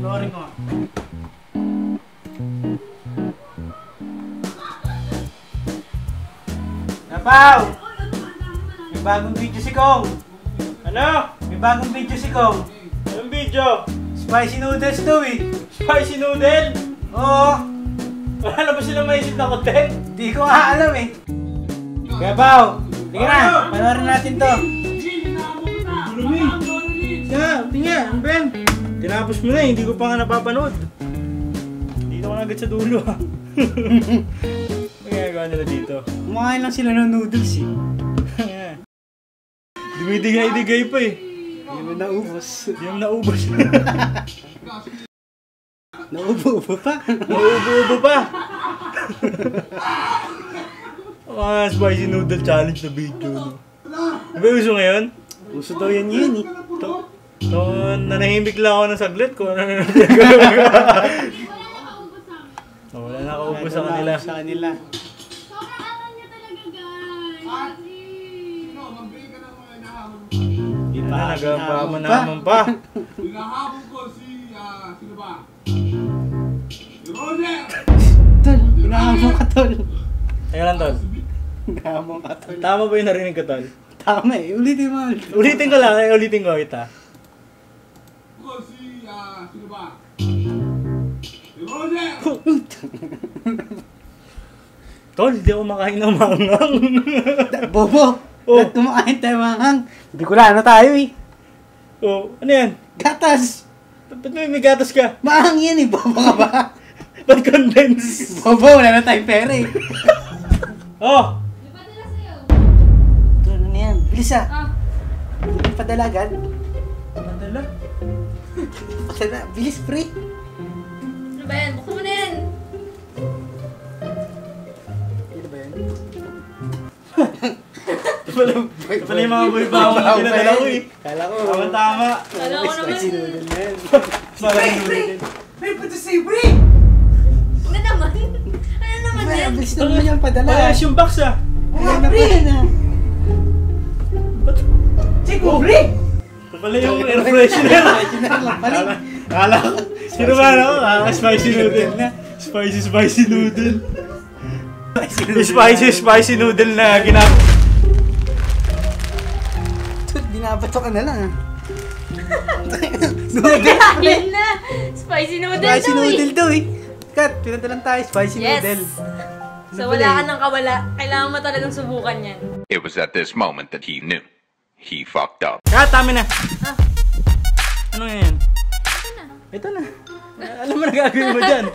Panoorin ko nga. Napaw! May bagong video si Kong! Ano? May bagong video si Kong! Anong video? Spicy noodles daw eh! Spicy noodle? Oo! Wala na ba silang maisip na content? Di ko nga alam eh! Kaya Pao! Tingnan na! Panoorin natin to! Siya, tingnan! Ang Ben! Tinapos mo na eh, hindi ko pa nga napapanood. Dito ko na agad sa dulo ha. May ginagawa nila dito. Kumakain lang sila ng noodles eh. Dumidigay-digay pa eh. Hindi mo naubos. Hindi mo naubos. Naubo-ubo pa. Naubo-ubo pa. Mga spicy noodle challenge na video no. Di ba uso ngayon? Uso daw yan yun eh. Nanahimik lang ako ng saglit ko. Wala na nakaubos sa kanila. Sa kanila. Hindi pa nagpapama naman pa. Hinahabol ko si, sino ba? Si Roger! Tol, hinahamon ka tol. Teka lang tol. Hinahamon ka tol. Tama ba yung narinig ko tol? Tama eh, ulitin mo. Ulitin ko lang, ulitin ko kita. Ko si, sino ba? Si Roger! Tol, hindi ako makain ng mangang. Bobo! Oh. Ba't kumakain tayo manghang? Hindi ko na tayo eh. Oh, ano yan? Gatas! Ba't may gatas ka? Manghang yan eh, bobo ka ba? Ba't condense? Bobo, wala na tayong pera eh. Oh! Tol, ano yan? Bilis ah. Hindi padala agad. Madala? Padala, bilis pre. Ano ba yan? Buksan mo na yan! Ano ba yan? Ito pala yung mga buhay-bawang na pinadala ko eh. Kala ko. Tama-tama. Kala ko naman. Spicy noodle na yan. Spicy noodle. Pre, pati sa'yo pre! Ano naman? Ano naman yan? Bilis naman yung padala. Parehas yung box ah. Wala na pre na. Chico pre! Ito pala yung air freshener. Original lang pala. Kala ko. Sino ba no? Spicy noodle na. Spicy noodle. Spicy noodle na ginagawa. Binabato ka na lang ah. Kakain na! Spicy noodle Spicy daw noodle daw eh. Kat, pinadalan tayo spicy Yes! noodle. So wala ka nang kawala. Kailangan mo talagang subukan yan. It was at this moment that he knew. He fucked up. Kat, tama na. Ah. Ano yan? Ito na. Ito na. Alam mo na gagawin mo dyan.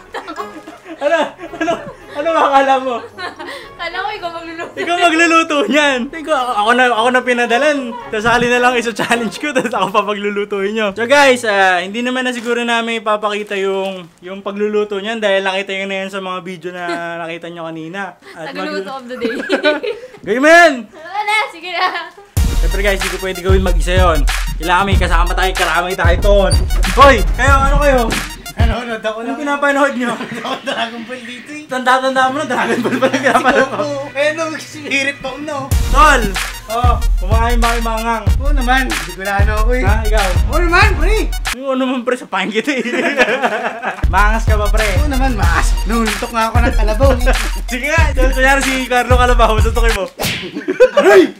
Ano akala mo? Kala ko ikaw magluluto. Ikaw magluluto niyan. Ako na pinadalan. Sasali na lang isa challenge ko, tapos ako pa paglulutuin nyo. So guys, hindi naman na siguro namin ipapakita yung pagluluto niyan dahil nakita nyo na yan sa mga video na nakita nyo kanina. At Nagluluto of the day. gawin mo yan! Wala na, sige na. Siyempre guys, hindi ko pwede gawin mag-isa yun. Kailangan may kasama tayo, karamay tayo ton. Hoy! Ano kayo? Nanonood ako Anong pinapanood nyo? Ako Dragon Ball dito eh. Tanda mo na, Dragon Ball pala pinapanood ko. Kaya no, spirit pa no. Tol! Kumakain ba kayo mangang? Oo naman, hindi ko na ano ako eh. Ha, ikaw? Oo naman, pre. Yung ano man pre, sa pain kita eh. Mangas ka ba pre? Oo naman, maas. Nuntok nga ako ng kalabaw eh. Sige nga, kunyari si Carlo Calabaw, tutukin mo. Aray!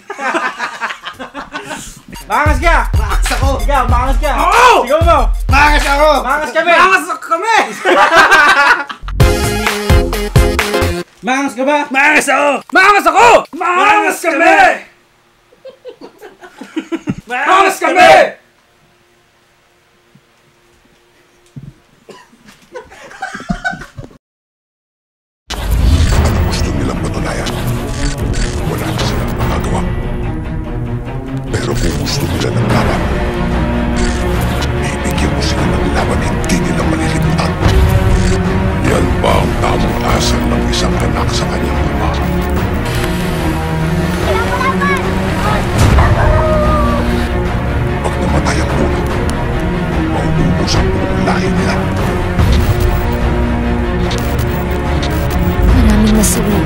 Mangas ka! Maas ako! Ikaw, mangas ka! Oo! Sigaw mo! Maas ako! Mangas kami! Maas kami! Mangas ka ba? Maas ako! Maas ako! Maas kami! Maas kami! Gusto nilang patunayan. Wala na silang magagawa. Pero kung gusto nila ng laban, bibigyan mo sila ng laban hindi nila malilimutan. Yan ba ang tamang asal ng isang anak sa kanyang ama? Pag namatay ang ulo, mauubos ang buong lahi nila. Maraming masawin.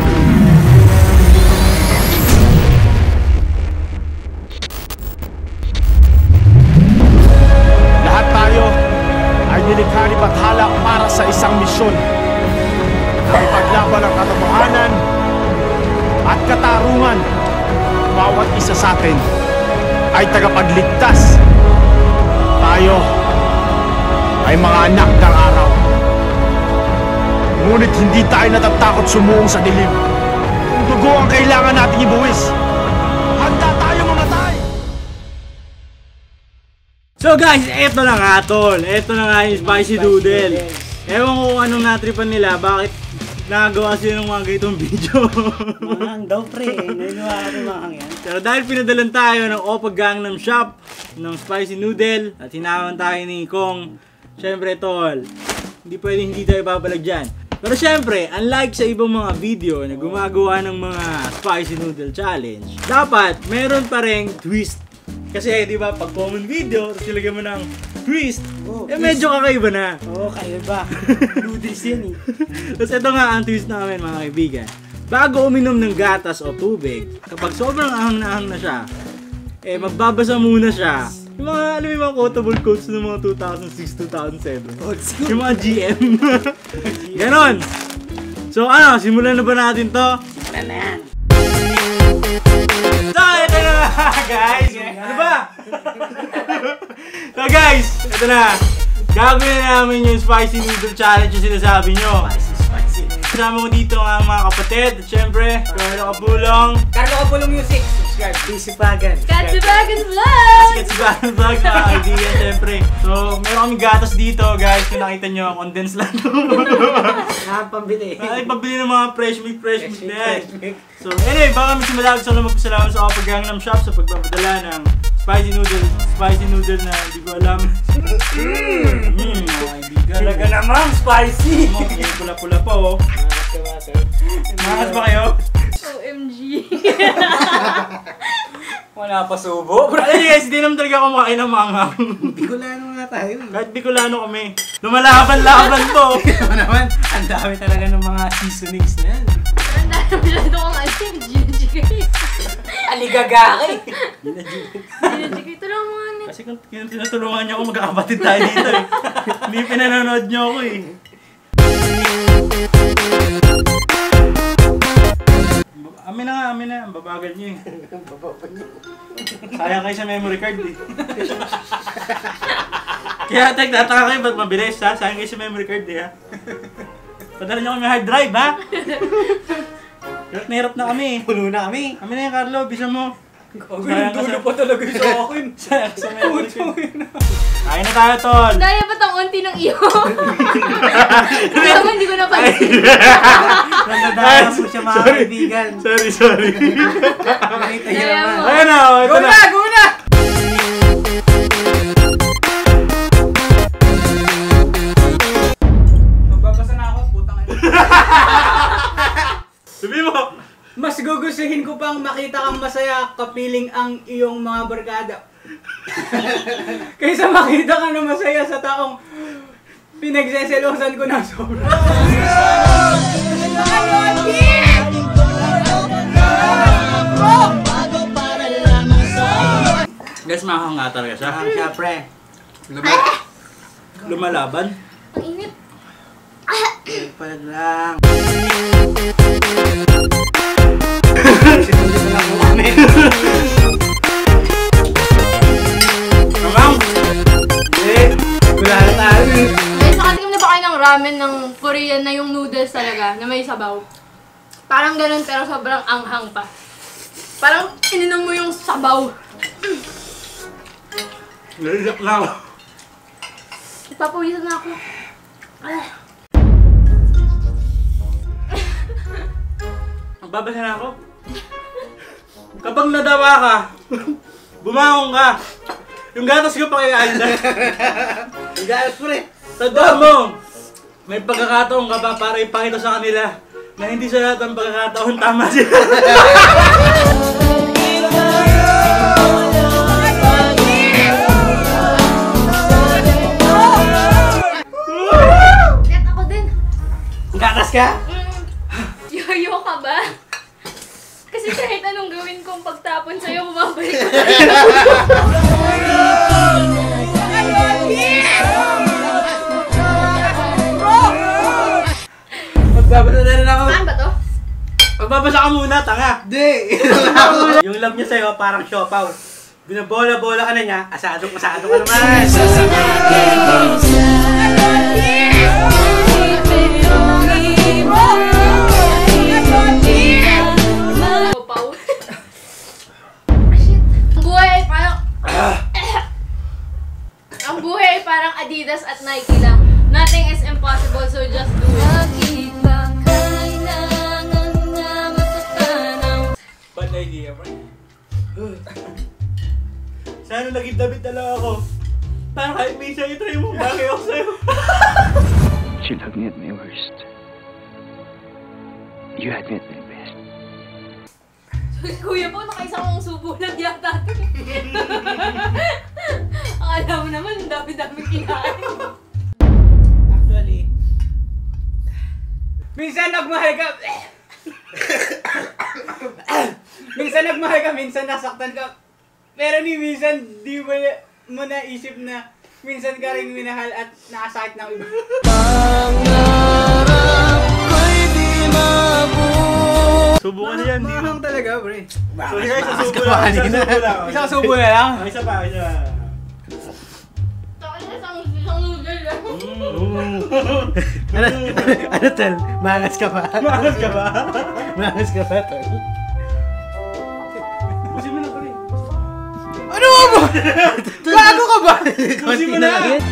Luzon na ipaglaban ang katotohanan at katarungan. Bawat isa sa atin ay tagapagligtas. Tayo ay mga anak ng araw. Ngunit hindi tayo natatakot sumuong sa dilim. Kung dugo ang kailangan nating ibuwis, handa tayo mamatay! So guys, eto na nga tol. Eto na nga yung spicy noodle. Ewan ko kung anong natripan nila, bakit nagawa sila ng mga ganitong video. Mahang daw pre, naniwala ko mahang yan. Pero dahil pinadalan tayo ng Oppa Gangnam Shop ng spicy noodle at hinawan tayo ni Kong, syempre tol, hindi pwedeng hindi tayo babalag dyan. Pero syempre, unlike sa ibang mga video na gumagawa ng mga spicy noodle challenge, dapat meron pa rin twist. Kasi di ba, pag common video, tapos ilagay mo ng twist, medyo kakaiba na. Oo, kakaiba. Noodles yan eh. Tapos ito nga ang twist namin mga kaibigan. Bago uminom ng gatas o tubig, kapag sobrang ahang na ahang na siya, magbabasa muna siya. Yung mga, alam mo yung mga quotable quotes ng mga 2006, 2007. Yung mga GM. Ganon. So ano, simulan na ba natin to? Simulan na yan. So ito na guys. Ano ba? So guys, ito na. Gagawin na namin yung spicy noodle challenge yung sinasabi nyo. Spicy. Kasama ko dito ang mga kapatid. At syempre, Carlo Kapulong. Carlo Kapulong Music. Subscribe. Kisipagan. Katsibagan Vlog! Kasigahan vlog mga kaibigan, syempre. So, meron kaming gatas dito, guys. Kung nakita nyo, condensed lang to. Pambili. Ay, pabili ng mga fresh meat din. So, anyway, baka kami simulag sa magpasalamat sa Oppa Gangnam Shop sa pagpapadala ng spicy noodle na hindi ko alam. Mga kaibigan. Talaga namang spicy. Pula-pula pa, oh. Makas ba kayo? OMG. Wala pa subo. Ay guys, hindi naman talaga kumakain ng manghang. Bicolano nga tayo. Kahit Bicolano kami. Lumalaban-laban to. Ito naman, ang dami talaga ng mga seasonings na yan. Ang dami masyado kong asin. Ginajigay. Aligagaki. Ginajigay. Ito lang mga net. Kasi kung tinutulungan niyo ako, magkakapatid tayo dito eh. Hindi pinanonood niyo ako eh. Amin na. Ang babagal niyo eh. Sayang kayo sa memory card eh. Kaya nagtataka kayo ba't mabilis ha? Sayang kayo sa memory card eh ha. Padala niyo kami hard drive ha. Hirap na kami. Puno na kami. Kami na yan Carlo, bisa mo. Yung dulo pa talaga yung sa akin. Sayang sa memory card. Kain na tayo tol. Daya ba't ang unti ng iyo? Hindi ko napansin. Nandadaya po siya mga kaibigan. Sorry. Nakita niyo Daya naman. mo. Ayun na, ito na. Go na! Magbabasa na ako, putang ina. Sabi mo. Mas gugustuhin ko pang makita kang masaya kapiling ang iyong mga barkada. Kaysa makita ka na masaya sa taong pinagseselosan ko na sobra. Guys, makakanga talaga siya. Siyempre. Lumalaban. Ang init. Pala lang. Mamang! Wala na tayo. Guys, nakatikim na ba kayo ng ramen ng Korean na yung noodles talaga, na may sabaw? Parang ganun pero sobrang anghang pa. Parang ininom mo yung sabaw. Naliyak na ako. Ipapawisan na ako. Magbabasa na ako. Kapag nadawa ka, bumangon ka. Yung gatas ko pakikaan na. Ang galas mo rin. Tandaan mo, may pagkakataon ka pa para ipakita sa kanila na hindi sa lahat ng pagkakataon tama sila. Net ako din. Gatas ka? Yoyo ka ba? Kasi kahit anong gawin kong pagtapon sa'yo, bumabalik ko. Magbabasa ka muna, tanga. Di! Yung love niya sa'yo, parang siopaw. Binabola-bola ka na niya, asado-asado ka naman. Ang buhay ay parang Adidas at Nike lang. Nothing is impossible, so just do it. Bad idea, bro. Sana naging damit na lang ako. Parang kahit minsan itry mo, bagay ako sa'yo. You loved me at my worst. You had me at my best. Kuya po, nakaisang subo lang yata. Akala mo naman, ang dami-daming kinain. Actually, minsan nagmahal ka. Minsan nagmahal ka, minsan nasaktan ka. Pero minsan di mo naisip na minsan ka rin minahal at nakasakit ng iba. Subukan na yan, di Mahang talaga, pre. So guys, sasubo lang. Isang subo na lang. Isa pa. Isang noodle lang. Ano, Tol? Mangas ka pa? Makas ka ba? Mangas ka pa, Tol? Pusin mo na pa rin. Ano mo? Gago ka ba? Pusin mo na.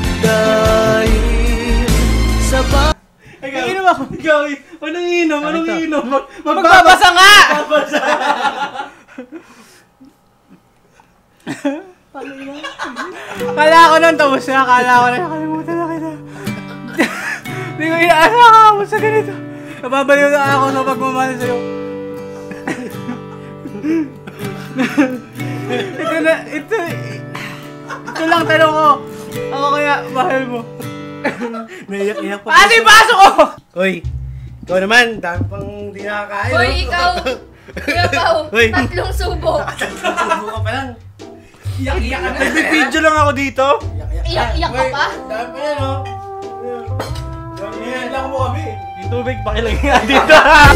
Iinom ako. Ikaw, anong inom? Anong inom? Magbabasa nga! Magbabasa! Kala ko nun tapos na. Kala ko na nakalimutan na kita. Hindi ko inaasama ako sa ganito. Nababaliw na ako sa pagmamahal sa'yo. Ito lang tanong ko. Ako kaya mahal mo. Naiyak-iyak pa. Ate, pasok ko! Hoy, ikaw naman, dami pang di nakakain. Hoy, ikaw! Kuya Pao, Hoy. 3 subo. Subo ka pa lang. Iyak-iyak ka na. Nagbibideo lang ako dito. Iyak-iyak ka pa? Dami pa yan, oh. Yan lang mo kami. Yung tubig, pakilagay nga dito.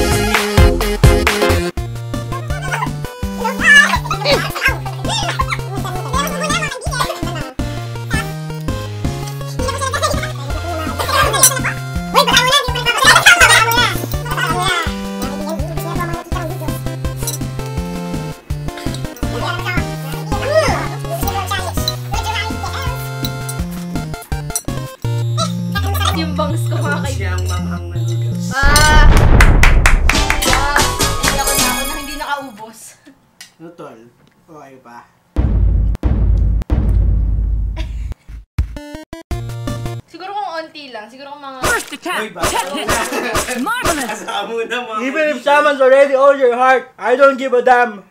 Yung bangs ko mga kaibigan. Siyang manghang na noodles. Hindi ako na hindi nakaubos. Ano, Tol? Okay pa? Siguro kung onti lang. Siguro kung mga... Hoy, basta Marvelous! Kasama mo na, mga Even if someone's already on your heart, I don't give a damn.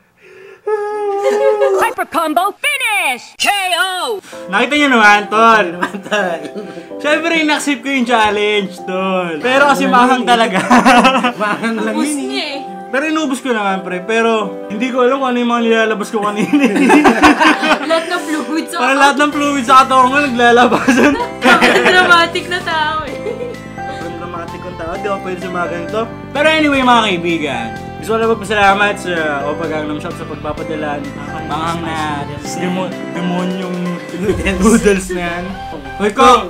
Hyper combo finish! KO! Nakita niyo naman, Tol. Tol. Siyempre, in-accept ko yung challenge, Tol. Pero kasi mahang talaga. Mahang lang Ubus yun, niya eh. Pero inubos ko naman, pre. Pero hindi ko alam kung ano yung mga nilalabas ko kanina. Lahat ng fluids sa Parang lahat ng fluid sa katawan ko naglalabasan. dramatic na tao eh. Sobrang dramatic yung tao. Di ako pwede sa mga ganito. Pero anyway, mga kaibigan. Gusto ko lang magpasalamat sa Opa Gangnam Shop sa pagpapadala ng manghang na demonyong noodles na yan. Hoy, Kong!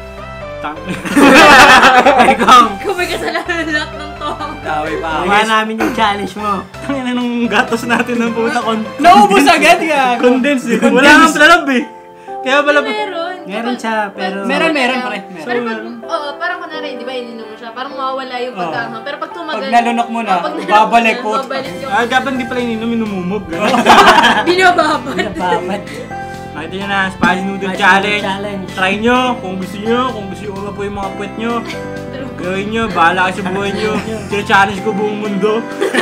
Hey, Kong! Kung may kasalanan lahat ng to. Taway pa ako. Gawa namin yung challenge mo. Tangina nung gatos natin ng puta Naubos agad ka! Condense eh. Wala kang plalab eh. Kaya pala Meron. Meron siya, pero... Meron, pre. Pero pag, parang kunwari, di ba, ininom mo siya, parang mawawala yung pagkahang. Pero pag tumagal... Pag nalunok mo na, pag nalunok babalik na, po. babalik yung... dapat hindi pala ininom, inumumog. Binababad. Papat. Nakita nyo na, Spicy Noodle Challenge. Try nyo kung gusto nyo po yung mga puwet nyo. Gawin nyo, bahala kayo sa buhay nyo. Tira-challenge ko buong mundo.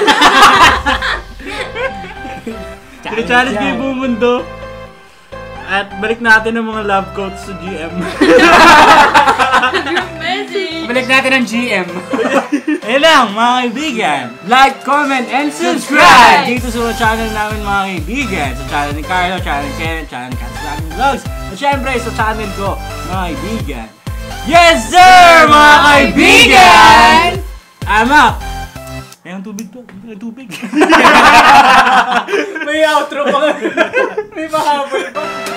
Tira-challenge ko yung buong mundo. At balik natin ang mga love quotes sa GM. Message. Balik natin ang GM. Ayun lang, mga kaibigan. Like, comment, and subscribe! Dito sa channel namin, mga kaibigan. Sa channel ni Carlo, channel ni Ken, channel ni Katas Vlogging Vlogs. At syempre, sa channel ko, mga kaibigan. Yes, sir, mga kaibigan! I'm up! Ayun, tubig to. Tubig. May outro pa nga. May pahabol pa.